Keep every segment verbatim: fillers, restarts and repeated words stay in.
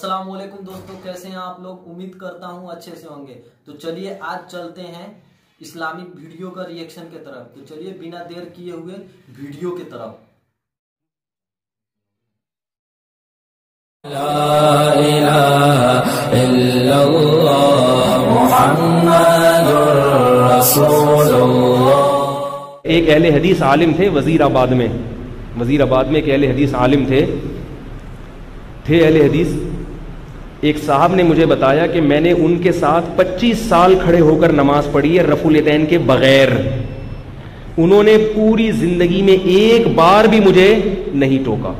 अस्सलाम वालेकुम दोस्तों, कैसे हैं आप लोग। उम्मीद करता हूं अच्छे से होंगे। तो चलिए आज चलते हैं इस्लामिक वीडियो का रिएक्शन की तरफ। तो चलिए बिना देर किए हुए वीडियो की तरफ। ला इलाहा इल्लल्लाह मुहम्मदुर रसूलुल्लाह। एक अहले हदीस आलिम थे वजीराबाद में वजीराबाद में एक अहले हदीस आलिम थे थे अहले हदीस। एक साहब ने मुझे बताया कि मैंने उनके साथ पच्चीस साल खड़े होकर नमाज पढ़ी है रफुल यदैन के बगैर। उन्होंने पूरी जिंदगी में एक बार भी मुझे नहीं टोका।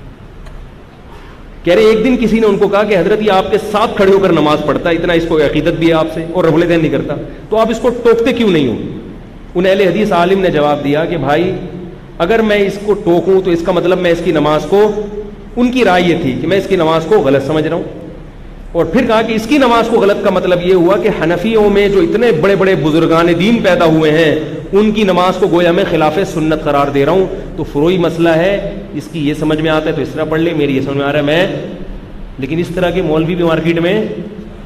कह रहे एक दिन किसी ने उनको कहा कि हजरत ये आपके साथ खड़े होकर नमाज पढ़ता, इतना इसको अकीदत भी है आपसे और रफुल यदैन नहीं करता, तो आप इसको टोकते क्यों नहीं हो। उन अहले हदीस आलिम ने जवाब दिया कि भाई अगर मैं इसको टोकूं तो इसका मतलब मैं इसकी नमाज को, उनकी राय ये थी कि मैं इसकी नमाज को गलत समझ रहा हूं। और फिर कहा कि इसकी नमाज को गलत का मतलब ये हुआ कि हनफियों में जो इतने बड़े बड़े बुजुर्गान दीन पैदा हुए हैं उनकी नमाज को गोया मैं खिलाफे सुन्नत करार दे रहा हूं। तो फुरोई मसला है, इसकी ये समझ में आता है तो इस तरह पढ़ ले, मेरी ये समझ में आ रहा है मैं। लेकिन इस तरह के मौलवी भी मार्केट में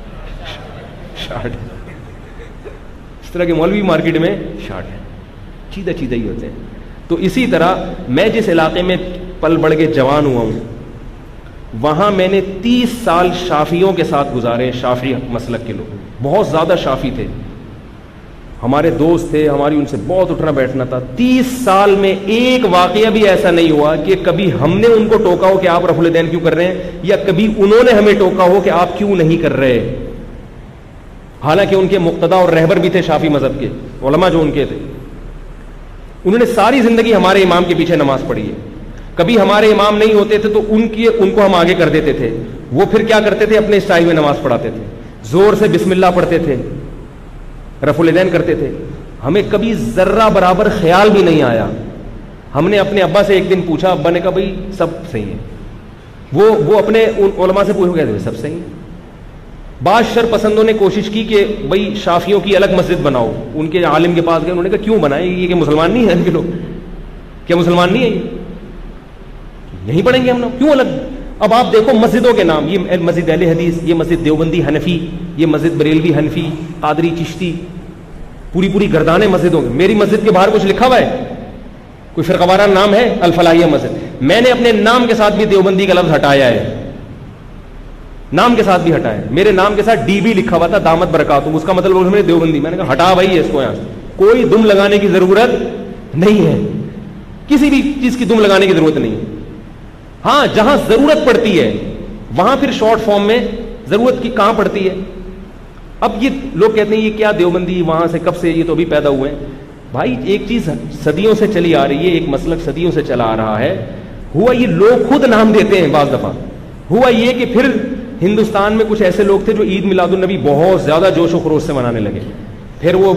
शार्ट है, इस तरह के मौलवी मार्केट में शार्ट है, चीदा चीदा ही होते हैं। तो इसी तरह मैं जिस इलाके में पल बढ़ के जवान हुआ हूं वहां मैंने तीस साल शाफियों के साथ गुजारे। शाफी मसलक के लोग बहुत ज्यादा शाफी थे, हमारे दोस्त थे, हमारी उनसे बहुत उठना बैठना था। तीस साल में एक वाकया भी ऐसा नहीं हुआ कि कभी हमने उनको टोका हो कि आप रफुल यदैन क्यों कर रहे हैं, या कभी उन्होंने हमें टोका हो कि आप क्यों नहीं कर रहे। हालांकि उनके मुक्तदा और रहबर भी थे शाफी मजहब के उलमा जो उनके थे। उन्होंने सारी जिंदगी हमारे इमाम के पीछे नमाज पढ़ी है। कभी हमारे इमाम नहीं होते थे तो उनकी उनको हम आगे कर देते थे। वो फिर क्या करते थे, अपने स्टाइल में नमाज पढ़ाते थे, जोर से बिस्मिल्लाह पढ़ते थे, रफुल यदैन करते थे। हमें कभी जर्रा बराबर ख्याल भी नहीं आया। हमने अपने अब्बा से एक दिन पूछा, अब्बा ने कहा भाई सब सही है। वो वो अपने उन उलमा से पूछ गए सब सही है। बाज शर पसंदों ने कोशिश की कि भाई शाफियों की अलग मस्जिद बनाओ। उनके आलिम के पास गए, उन्होंने कहा क्यों बनाए, ये कि मुसलमान नहीं है इनके लोग, क्या मुसलमान नहीं है, नहीं पढ़ेंगे हम लोग, क्यों अलग। अब आप देखो मस्जिदों के नाम, ये मस्जिद अहले हदीस, ये मस्जिद देवबंदी हनफी, ये मस्जिद बरेलवी हनफी, कादरी चिश्ती, पूरी पूरी गर्दाने मस्जिदों में। मेरी मस्जिद के बाहर कुछ लिखा हुआ है, कोई फिरकावारा नाम है, अल फलाहिया मस्जिद। मैंने अपने नाम के साथ भी देवबंदी का लफ्ज हटाया है, नाम के साथ भी हटाया है। मेरे नाम के साथ डी भी लिखा हुआ था, दामत बरकातुहू, उसका मतलब मेरे देवबंदी। मैंने कहा हटा भाई इसको, यहां से कोई दुम लगाने की जरूरत नहीं है, किसी भी चीज की दुम लगाने की जरूरत नहीं है। हाँ, जहां जरूरत पड़ती है वहां फिर शॉर्ट फॉर्म में जरूरत की कहां पड़ती है। अब ये लोग कहते हैं ये क्या देवबंदी, वहां से कब से, ये तो अभी पैदा हुए हैं। भाई एक चीज सदियों से चली आ रही है, एक मसलक सदियों से चला आ रहा है। हुआ ये लोग खुद नाम देते हैं बाज दफा। हुआ ये कि फिर हिंदुस्तान में कुछ ऐसे लोग थे जो ईद मिलादुन नबी बहुत ज्यादा जोश व खरोश से मनाने लगे। फिर वो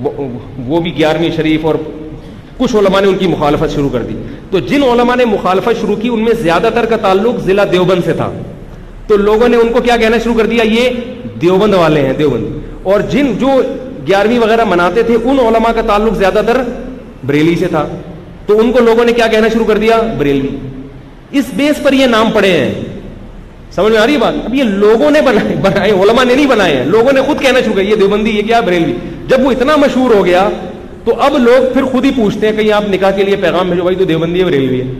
वो भी ग्यारहवीं शरीफ, और कुछ उलमा ने उनकी मुखालफत शुरू कर दी। तो जिन उलमा ने मुखालफत शुरू की उनमें ज्यादातर का ताल्लुक जिला देवबंद से था। तो लोगों ने उनको क्या कहना शुरू कर दिया, ये देवबंद वाले हैं, देवबंद। और जिन जो ग्यारहवीं वगैरह मनाते थे उन उलमा का ताल्लुक ज्यादातर बरेली से था, तो उनको लोगों ने क्या कहना शुरू कर दिया, बरेलवी। इस बेस पर ये नाम पड़े हैं। समझ में आ रही है बात। अब ये लोगों ने बनाए बनाए उलमा ने नहीं बनाए हैं, लोगों ने खुद कहना शुरू किया ये देवबंदी, ये क्या बरेलवी। जब वो इतना मशहूर हो गया तो अब लोग फिर खुद ही पूछते हैं कहीं आप निकाह के लिए पैगाम भेजो, भाई तो देवबंदी है बरेलवी है।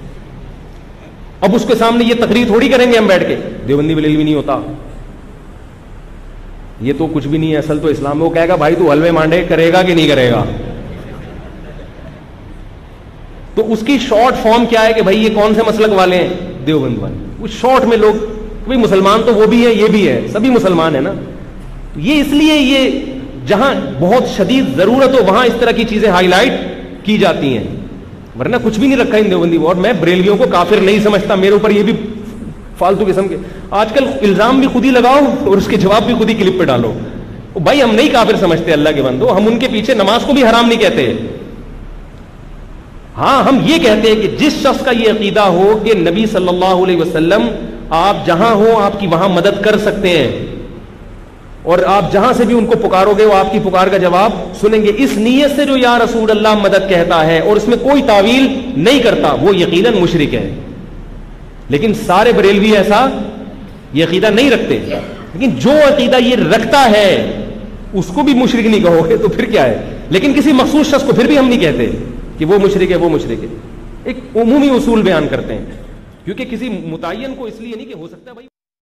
अब उसके सामने ये तकरीर थोड़ी करेंगे हम बैठ के, देवबंदी बरेलवी नहीं होता, ये तो कुछ भी नहीं है, असल तो इस्लाम। वो कहेगा भाई तू हलवे मांडे करेगा कि नहीं करेगा। तो उसकी शॉर्ट फॉर्म क्या है कि भाई ये कौन से मसलक वाले हैं, देवबंद वाले। उस शॉर्ट में लोग, भाई मुसलमान तो वो भी है ये भी है, सभी मुसलमान है ना। तो ये इसलिए ये जहां बहुत शदीद जरूरत हो वहां इस तरह की चीजें हाईलाइट की जाती हैं, वरना कुछ भी नहीं रखा इन देवबंदी। और मैं बरेलवियों को काफिर नहीं समझता, मेरे ऊपर ये भी फालतू किस्म के आजकल इल्जाम भी खुद ही लगाओ और उसके जवाब भी खुद ही क्लिप पे डालो। भाई हम नहीं काफिर समझते अल्लाह के बंदो, हम उनके पीछे नमाज को भी हराम नहीं कहते। हाँ, हम ये कहते हैं कि जिस शख्स का ये अकीदा हो कि नबी सल्लल्लाहु अलैहि वसल्लम आप जहां हो आपकी वहां मदद कर सकते हैं, और आप जहां से भी उनको पुकारोगे वो आपकी पुकार का जवाब सुनेंगे, इस नीयत से जो या रसूल अल्लाह मदद कहता है और इसमें कोई तावील नहीं करता, वो यकीनन मुशरिक है। लेकिन सारे बरेलवी ऐसा یہ عقیدہ نہیں رکھتے، لیکن جو عقیدہ یہ رکھتا ہے اس کو بھی مشرک نہیں کہو گے تو پھر کیا ہے؟ لیکن کسی مخصوص شخص کو پھر بھی ہم نہیں کہتے کہ وہ مشرک ہے وہ مشرک ہے، ایک عمومی اصول بیان کرتے ہیں، کیونکہ کسی متعین کو اس لیے نہیں کہ ہو سکتا ہے بھائی